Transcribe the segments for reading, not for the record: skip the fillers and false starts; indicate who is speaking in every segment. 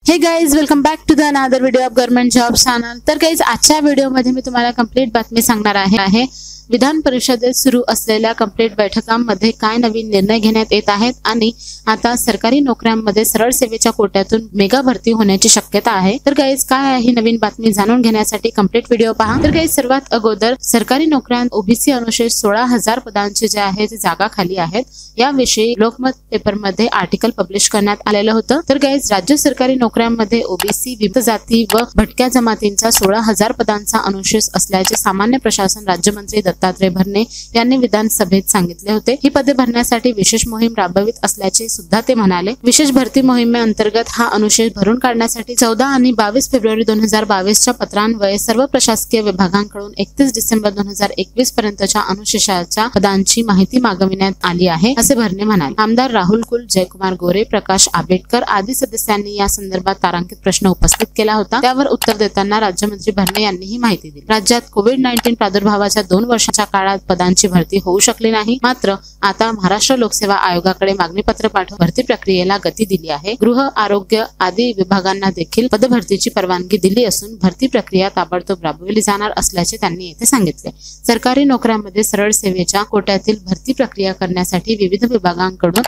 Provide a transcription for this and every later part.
Speaker 1: हे guys, welcome back to the another video of government job channel. तर guys, आजच्या व्हिडिओमध्ये मी तुम्हाला कंप्लीट बातमी सांगणार आहे विधान परिषदेत सुरू असलेल्या कंप्लीट बैठकांमध्ये काय नवीन निर्णय घेण्यात येत आहेत आणि आता सरकारी नोकऱ्यांमध्ये सरळ सेवेच्या कोट्यातून मेगा भरती होण्याची शक्यता आहे। तर गाइज, काय आहे ही नवीन बातमी जाणून घेण्यासाठी कंप्लीट व्हिडिओ पहा। तर गाइज, सर्वात अगोदर सरकारी नोकऱ्यांत ओबीसी अनुसूचित 16,000 पदांची जे आहे ती जागा खाली आहेत याविषयी लोकमत पेपर मध्ये आर्टिकल पब्लिश करण्यात आलेलं होतं। तर गाइज, राज्य सरकारी नोकऱ्यांमध्ये ओबीसी, विविध जाती व भटक्या जमातींचा 16,000 पदांचा अनुशेष असल्याचे सामान्य प्रशासन राज्यमंत्री दत्तात्रय भरणे यांनी विधानसभेत सांगितले होते। ही पदे भरण्यासाठी विशेष मोहीम राबवित असल्याचे सुद्धा ते म्हणाले। विशेष भरती मोहिमेअंतर्गत हा अनुशेष भरून काढण्यासाठी 14 आणि 22 फेब्रुवारी 2022च्या पत्रान्वये सर्व प्रशासकीय विभागांकडून 31 डिसेंबर 2021 पर्यंतच्या अनुशेषाच्या पदांची माहिती मागविण्यात आली आहे, असे भरणे म्हणाले। आमदार राहुल कुल, जयकुमार गोरे, प्रकाश आंबेडकर आदी सदस्यांनी या संदर्भात तारांकित प्रश्न उपस्थित केला होता। त्यावर उत्तर देताना राज्यमंत्री भरणे यांनी ही माहिती दिली। राज्यात कोविड-19 प्रादुर्भावाच्या 2 वर्षाच्या काळात पदांची भरती होऊ शकली नाही, मात्र आता महाराष्ट्र लोकसेवा आयोगाकडे मागणीपत्र पाठवून भरती प्रक्रियेला गती दिली आहे। गृह, आरोग्य आदी विभागांना देखील पदभरतीची परवानगी दिली असून भरती प्रक्रिया ताबडतोब राबवली जाणार असल्याचे त्यांनी येथे सांगितले। सरकारी नोकऱ्यांमध्ये सरळ सेवेच्या कोट्यातील भरती प्रक्रिया करण्यासाठी विविध विभागांकडून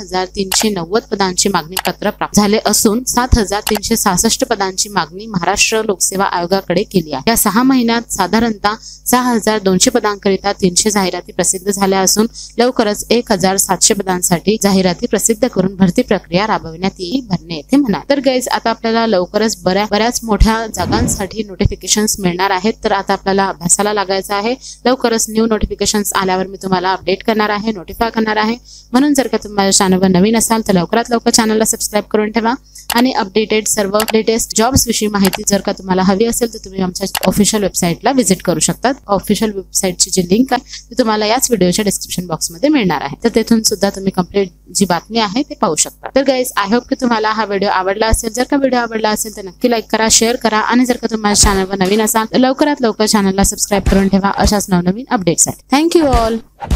Speaker 1: 15,390 पदांची मागणीपत्र प्राप्त झाले असून 7,366 पदांची मागणी महाराष्ट्र लोकसेवा आयोगाकडे केली आहे। या 6 महिन्यात साधारणतः 6,200 पदांकरिता 300 जाहिराती प्रसिद्ध झाल्या असून लवकरच 1,700 पदांसाठी जाहिराती प्रसिद्ध करून भरती प्रक्रिया राबविण्यात येईल, भरणे येथे म्हणाले। तर गाइज, आता आपल्याला लवकरच बऱ्याच मोठ्या जागांसाठी नोटिफिकेशन्स मिळणार आहेत, तर आता आपल्याला अभ्यासाला लागायचं आहे। लवकरच न्यू नोटिफिकेशन्स आल्यावर मी तुम्हाला अपडेट करणार आहे, नोटिफाय करणार आहे। म्हणून जर का तुम्ही माझ्या चॅनलवर नवीन असाल तर लवकरात लवकर चॅनलला सबस्क्राइब करून ठेवा आणि अपडेटेड सर्व लेटेस्ट जॉब्स विषयी माहिती जर का तुम्हाला हवी असेल तर तुम्ही आमच्या ऑफिशियल वेबसाईटला व्हिजिट करू शकता। ऑफिशियल वेबसाईटची जी लिंक आहे ती तुम्हाला याच व्हिडिओच्या डिस्क्रिप्शन बॉक्समध्ये मिळणार आहे, तर तेथून सुद्धा तुम्ही कंप्लीट जी बातमी आहे ते पाहू शकता। तर गाइज, आय होप की तुम्हाला हा व्हिडिओ आवडला असेल। जर का व्हिडिओ आवडला असेल तर नक्की लाईक करा, शेअर करा आणि जर का तुम्ही माझ्या चॅनलवर नवीन असाल तर लवकरात लवकर चॅनलला सबस्क्राइब करून ठेवा अशाच नवनवीन अपडेट्ससाठी। Thank you all.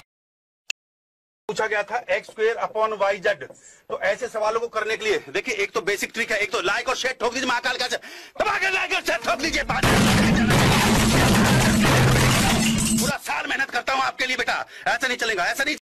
Speaker 2: पूछा गया था x²/y/z। तो ऐसे सवालों को करने के लिए देखिए, एक तो बेसिक ट्रिक है, एक तो लाइक और शेयर ठोक दीजिए, महाकाल का दबा के लाइक और शेयर ठोक दीजिए। पूरा साल मेहनत करता हूं आपके लिए बेटा, ऐसा नहीं चलेगा, ऐसा नहीं।